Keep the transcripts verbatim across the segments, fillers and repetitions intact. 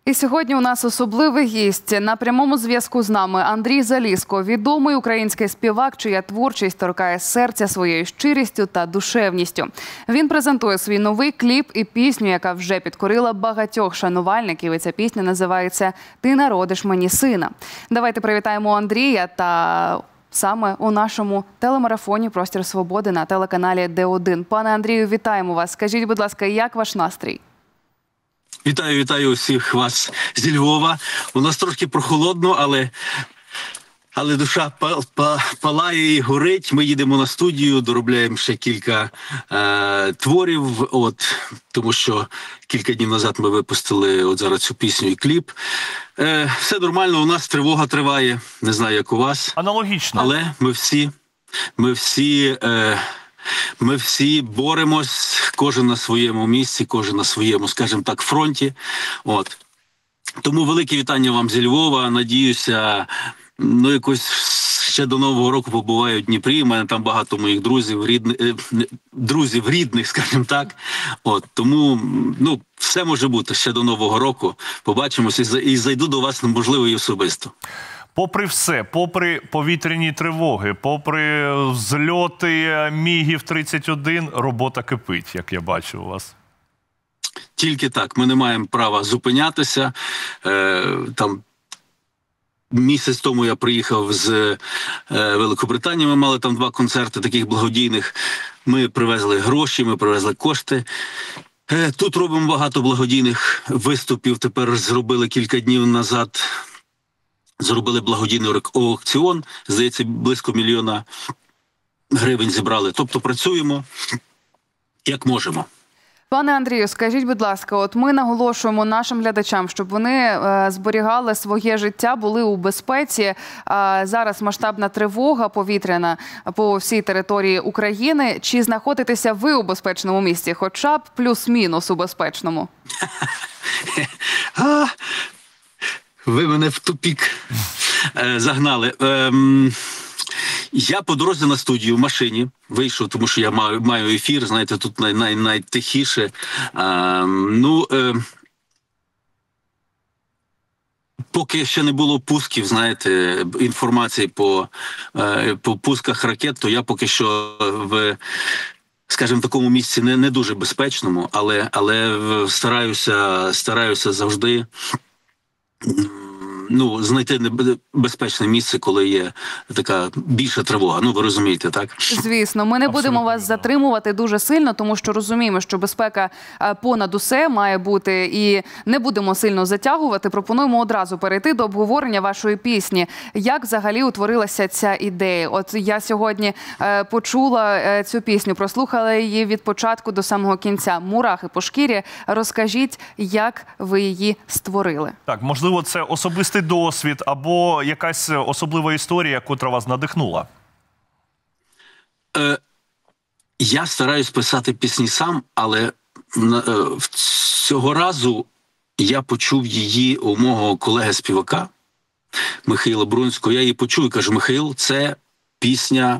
І сьогодні у нас особливий гість. На прямому зв'язку з нами Андрій Залізко, відомий український співак, чия творчість торкає серця своєю щирістю та душевністю. Він презентує свій новий кліп і пісню, яка вже підкорила багатьох шанувальників. І ця пісня називається «Ти народиш мені сина». Давайте привітаємо Андрія та саме у нашому телемарафоні «Простір свободи» на телеканалі Д один. Пане Андрію, вітаємо вас. Скажіть, будь ласка, як ваш настрій? Вітаю, вітаю всіх вас зі Львова. У нас трошки прохолодно, але, але душа палає і горить. Ми їдемо на студію, доробляємо ще кілька е, творів, от, тому що кілька днів назад ми випустили от зараз цю пісню і кліп. Е, все нормально, у нас тривога триває, не знаю, як у вас. Аналогічно. Але ми всі, ми всі... Е, Ми всі боремось, кожен на своєму місці, кожен на своєму, скажімо так, фронті. От. Тому велике вітання вам зі Львова. Надіюся, ну якось ще до Нового року побуваю в Дніпрі. У мене там багато моїх друзів, рідних, друзів рідних, скажімо так. От. Тому, ну, все може бути ще до Нового року. Побачимося і зайду до вас, можливо, і особисто. Попри все, попри повітряні тривоги, попри зльоти мігів тридцять один, робота кипить, як я бачу у вас. Тільки так. Ми не маємо права зупинятися. Е, там місяць тому я приїхав з е, Великобританії, ми мали там два концерти таких благодійних. Ми привезли гроші, ми привезли кошти. Е, тут робимо багато благодійних виступів. Тепер зробили кілька днів назад. Зробили благодійний аукціон, здається, близько мільйона гривень зібрали. Тобто працюємо, як можемо. Пане Андрію, скажіть, будь ласка, от ми наголошуємо нашим глядачам, щоб вони е, зберігали своє життя, були у безпеці. Е, зараз масштабна тривога повітряна по всій території України. Чи знаходитеся ви у безпечному місці, хоча б плюс-мінус у безпечному? Ви мене в тупік е, загнали. Ем, я по дорозі на студію в машині вийшов, тому що я маю, маю ефір, знаєте, тут най, най, найтихіше. Ем, ну, е, поки ще не було пусків, знаєте, інформації по, е, по пусках ракет, то я поки що в, скажімо, такому місці не, не дуже безпечному, але, але стараюся, стараюся завжди ну, знайти безпечне місце, коли є така більша тривога. Ну, ви розумієте, так? Звісно. Ми не Абсолютно. будемо вас затримувати дуже сильно, тому що розуміємо, що безпека понад усе має бути, і не будемо сильно затягувати. Пропонуємо одразу перейти до обговорення вашої пісні. Як взагалі утворилася ця ідея? От я сьогодні е, почула е, цю пісню, прослухала її від початку до самого кінця. Мурахи по шкірі. Розкажіть, як ви її створили? Так, можливо, це особистий досвід або якась особлива історія, котра вас надихнула? Е, я стараюсь писати пісні сам, але е, цього разу я почув її у мого колеги-співака Михайла Брунського. Я її почув і кажу: Михаїл, це пісня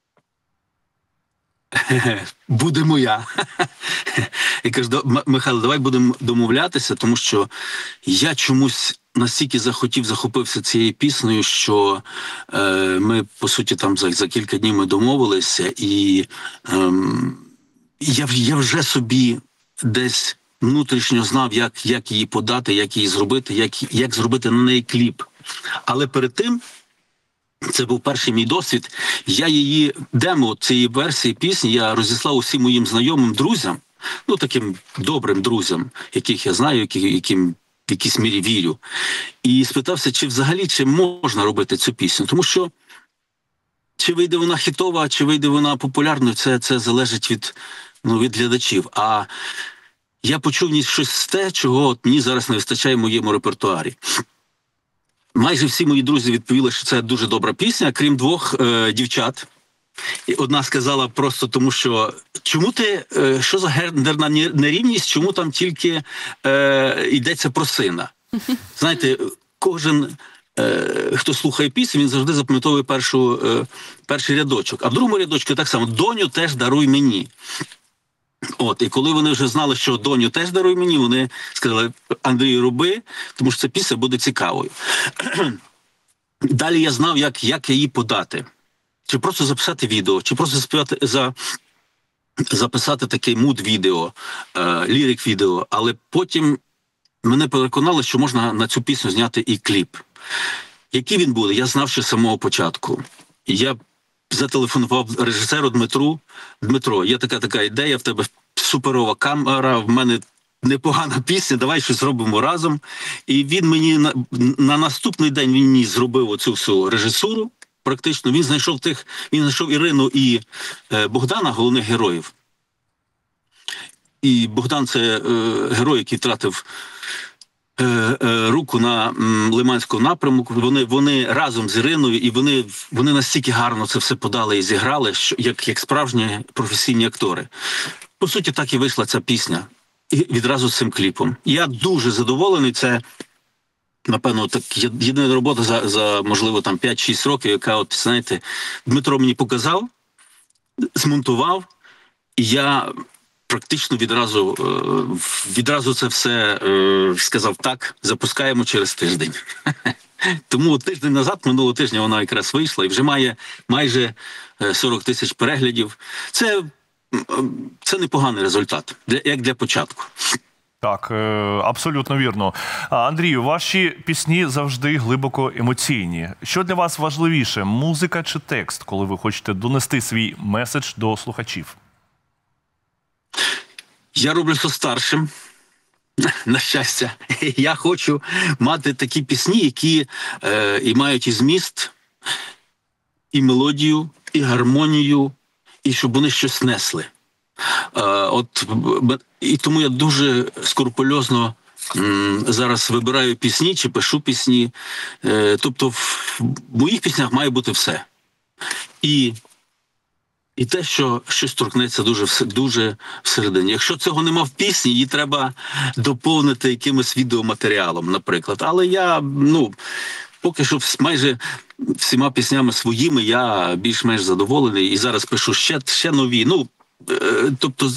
буде моя. Я кажу: Михайло, давай будемо домовлятися, тому що я чомусь настільки захотів, захопився цією піснею, що е, ми, по суті, там за, за кілька днів ми домовилися, і е, я, я вже собі десь внутрішньо знав, як, як її подати, як її зробити, як, як зробити на неї кліп. Але перед тим, це був перший мій досвід, я її, демо цієї версії пісні я розіслав усім моїм знайомим, друзям, ну таким добрим друзям, яких я знаю, які, яким в якійсь мірі вірю. І спитався, чи взагалі, чи можна робити цю пісню. Тому що чи вийде вона хітова, чи вийде вона популярною, це, це залежить від, ну, від глядачів. А я почув щось з те, чого от мені зараз не вистачає в моєму репертуарі. Майже всі мої друзі відповіли, що це дуже добра пісня, крім двох е, дівчат. І одна сказала просто тому, що чому ти, е, що за гендерна нерівність, чому там тільки е, йдеться про сина? Знаєте, кожен, е, хто слухає пісню, він завжди запам'ятовує першу, е, перший рядочок. А в другому рядочку так само: доню теж даруй мені. От, і коли вони вже знали, що доню теж даруй мені, вони сказали: Андрію, роби, тому що ця пісня буде цікавою. Далі я знав, як, як її подати. Чи просто записати відео, чи просто співати, за, записати такий муд-відео, е, лірик-відео. Але потім мене переконали, що можна на цю пісню зняти і кліп. Який він буде, я знав ще з самого початку. Я зателефонував режисеру Дмитру. Дмитро, є така така ідея, в тебе суперова камера, в мене непогана пісня, давай щось зробимо разом. І він мені на, на наступний день він мені зробив оцю всю режисуру. Практично він знайшов тих, він знайшов Ірину і е, Богдана, головних героїв. І Богдан – це е, герой, який втратив е, е, руку на м, Лиманському напрямку. Вони, вони разом з Іриною, і вони, вони настільки гарно це все подали і зіграли, що, як, як справжні професійні актори. По суті, так і вийшла ця пісня. І відразу з цим кліпом. Я дуже задоволений. Це, напевно, так єдина робота за, за можливо, там п'ять-шість років, яка, от, знаєте, Дмитро мені показав, змонтував, і я практично відразу, відразу це все сказав: так, запускаємо через тиждень. Тому тиждень назад, минулого тижня, вона якраз вийшла і вже має майже сорок тисяч переглядів. Це, це непоганий результат, для, як для початку. Так, абсолютно вірно. Андрію, ваші пісні завжди глибоко емоційні. Що для вас важливіше, музика чи текст, коли ви хочете донести свій меседж до слухачів? Я роблю все старшим, на щастя. Я хочу мати такі пісні, які е, і мають і зміст, і мелодію, і гармонію, і щоб вони щось несли. Е, от, і тому я дуже скрупульозно м, зараз вибираю пісні чи пишу пісні. Е, тобто в моїх піснях має бути все. І І те, що щось торкнеться дуже, дуже всередині. Якщо цього нема в пісні, її треба доповнити якимось відеоматеріалом, наприклад. Але я, ну, поки що майже всіма піснями своїми я більш-менш задоволений. І зараз пишу ще, ще нові. Ну, е, тобто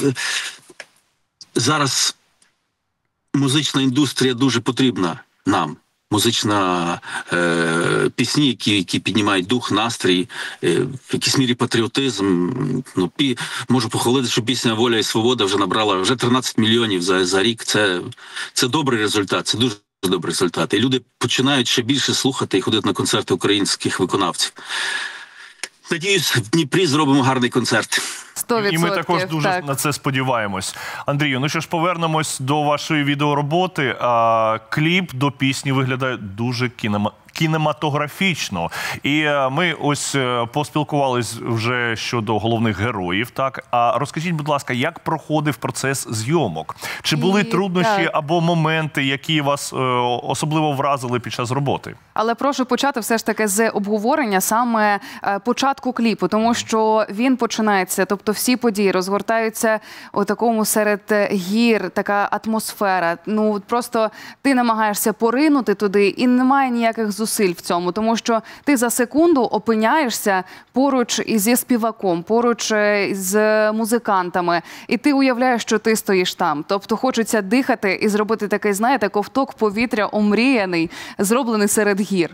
зараз музична індустрія дуже потрібна нам. Музична е, пісні, які, які піднімають дух, настрій, е, в якійсь мірі патріотизм. Ну, пі, можу похвалити, що пісня «Воля і свобода» вже набрала вже тринадцять мільйонів за, за рік. Це, це добрий результат, це дуже добрий результат. І люди починають ще більше слухати і ходити на концерти українських виконавців. Надіюсь, в Дніпрі зробимо гарний концерт. сто відсотків, і ми також дуже так. на це сподіваємось. Андрію, ну що ж, повернемось до вашої відеороботи. А, кліп до пісні виглядає дуже кінема... кінематографічно. І ми ось поспілкувались вже щодо головних героїв. Так, а розкажіть, будь ласка, як проходив процес зйомок? Чи були і, труднощі так. або моменти, які вас е, особливо вразили під час роботи? Але прошу почати все ж таки з обговорення саме е, початку кліпу, тому що він починається, тобто всі події розгортаються у такому серед гір, така атмосфера. Ну, просто ти намагаєшся поринути туди, і немає ніяких зусиль в цьому, тому що ти за секунду опиняєшся поруч зі співаком, поруч з музикантами, і ти уявляєш, що ти стоїш там. Тобто хочеться дихати і зробити такий, знаєте, ковток повітря омріяний, зроблений серед гір.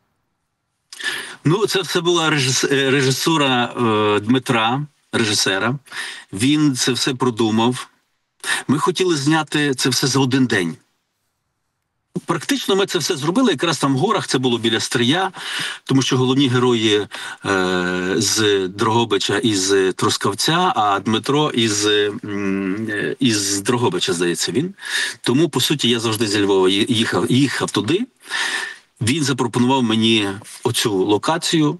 Ну, це все була режисура е, Дмитра, режисера. Він це все продумав. Ми хотіли зняти це все за один день. Практично ми це все зробили якраз там в горах, це було біля Стрия, тому що головні герої е, з Дрогобича і з Трускавця, а Дмитро із, е, із Дрогобича, здається, він. Тому, по суті, я завжди зі Львова їхав, їхав туди. Він запропонував мені оцю локацію.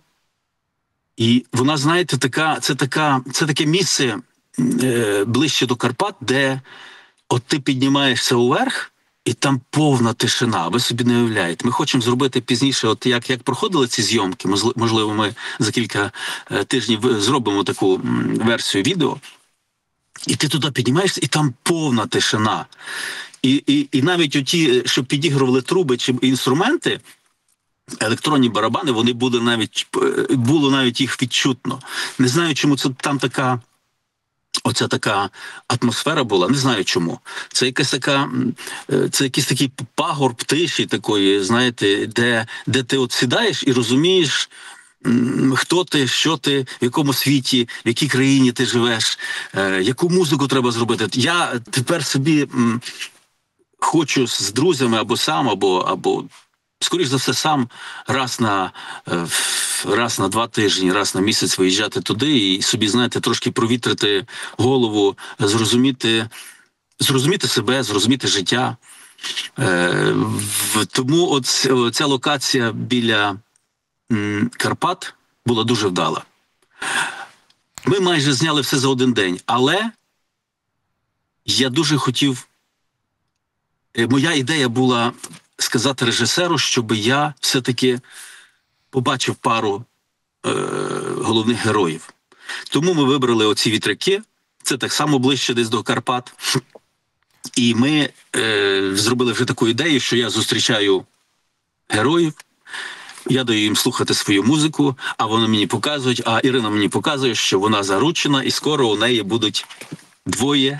І вона, знаєте, така, це, така, це таке місце е, ближче до Карпат, де от ти піднімаєшся уверх, і там повна тишина, ви собі не уявляєте. Ми хочемо зробити пізніше, от як, як проходили ці зйомки, можливо, ми за кілька тижнів зробимо таку версію відео, і ти туди піднімаєшся, і там повна тишина. І, і, і навіть оті, що підігрували труби чи інструменти, електронні барабани, вони були навіть, було навіть їх відчутно. Не знаю, чому це там така оця така атмосфера була, не знаю чому. Це якась така, це якийсь такий пагорб тиші такої, знаєте, де, де ти от сідаєш і розумієш, хто ти, що ти, в якому світі, в якій країні ти живеш, е, яку музику треба зробити. Я тепер собі м, хочу з друзями або сам, або, або скоріш за все сам раз на, е, раз на два тижні, раз на місяць виїжджати туди і собі, знаєте, трошки провітрити голову, зрозуміти, зрозуміти себе, зрозуміти життя. Е, тому от ця локація біля Карпат була дуже вдала. Ми майже зняли все за один день, але я дуже хотів, моя ідея була сказати режисеру, щоб я все-таки побачив пару е, головних героїв. Тому ми вибрали оці вітряки, це так само ближче десь до Карпат. І ми е, зробили вже таку ідею, що я зустрічаю героїв, я даю їм слухати свою музику, а вони мені показують, а Ірина мені показує, що вона заручена, і скоро у неї будуть двоє,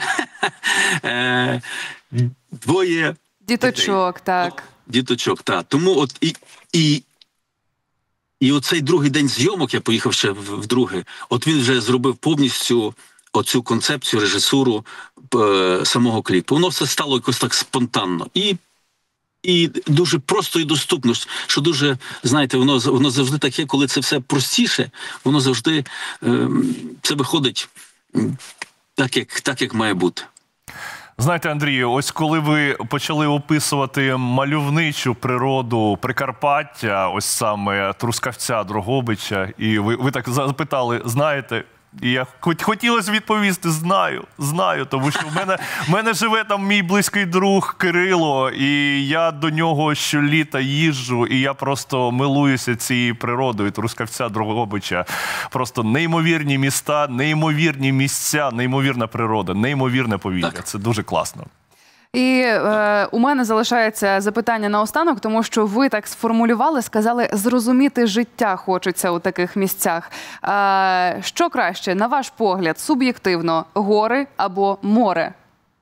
двоє діточок, так. Діточок, так. Тому от і, і, і оцей другий день зйомок, я поїхав ще вдруге, от він вже зробив повністю оцю концепцію, режисуру е, самого кліпу. Воно все стало якось так спонтанно. І І дуже просто і доступно, що дуже, знаєте, воно, воно завжди таке, коли це все простіше, воно завжди, е, це виходить так як, так, як має бути. Знаєте, Андрію, ось коли ви почали описувати мальовничу природу Прикарпаття, ось саме Трускавця, Дрогобича, і ви, ви так запитали, знаєте, і я хотілося відповісти, знаю, знаю, тому що в мене, в мене живе там мій близький друг Кирило, і я до нього щоліта їжджу, і я просто милуюся цією природою Трускавця, Дрогобича. Просто неймовірні міста, неймовірні місця, неймовірна природа, неймовірне повітря. Це дуже класно. І е, у мене залишається запитання наостанок, тому що ви так сформулювали, сказали, зрозуміти життя хочеться у таких місцях. Е, що краще, на ваш погляд, суб'єктивно, гори або море?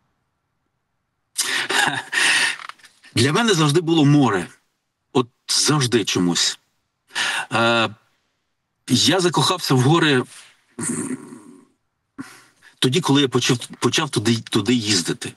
Для мене завжди було море. От завжди чомусь. Е, я закохався в гори тоді, коли я почав, почав туди, туди їздити.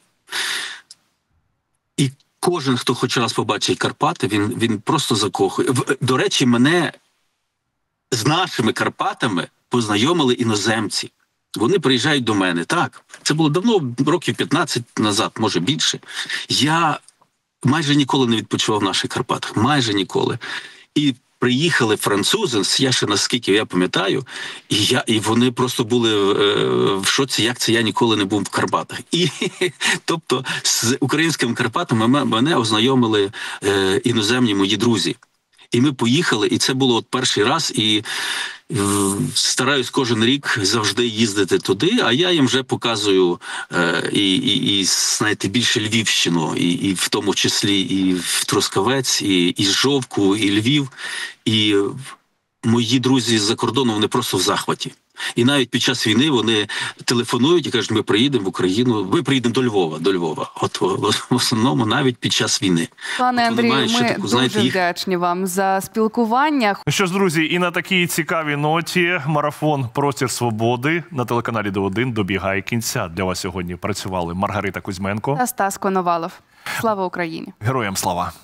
І кожен, хто хоч раз побачить Карпати, він, він просто закохує. До речі, мене з нашими Карпатами познайомили іноземці. Вони приїжджають до мене. Так, це було давно, років п'ятнадцять назад, може більше. Я майже ніколи не відпочивав в наших Карпатах. Майже ніколи. І приїхали французи, я ще наскільки я пам'ятаю, і, я, і вони просто були е, в шоці, як це я ніколи не був в Карпатах. І, тобто, з українськими Карпатами мене ознайомили е, іноземні мої друзі. І ми поїхали, і це було от перший раз, і е, стараюсь кожен рік завжди їздити туди, а я їм вже показую е, і, і, і, знаєте, більше Львівщину, і, і в тому числі і в Трускавець, і, і Жовку, і Львів. І мої друзі з-за кордону, вони просто в захваті. І навіть під час війни вони телефонують і кажуть, ми приїдемо в Україну, ми приїдемо до Львова, до Львова. От в основному навіть під час війни. Пане Андрію, ми таку, дуже знаєте, їх... вдячні вам за спілкування. Ну що ж, друзі, і на такій цікавій ноті марафон «Простір свободи» на телеканалі Д один добігає кінця. Для вас сьогодні працювали Маргарита Кузьменко Та Стас Коновалов. Слава Україні! Героям слава!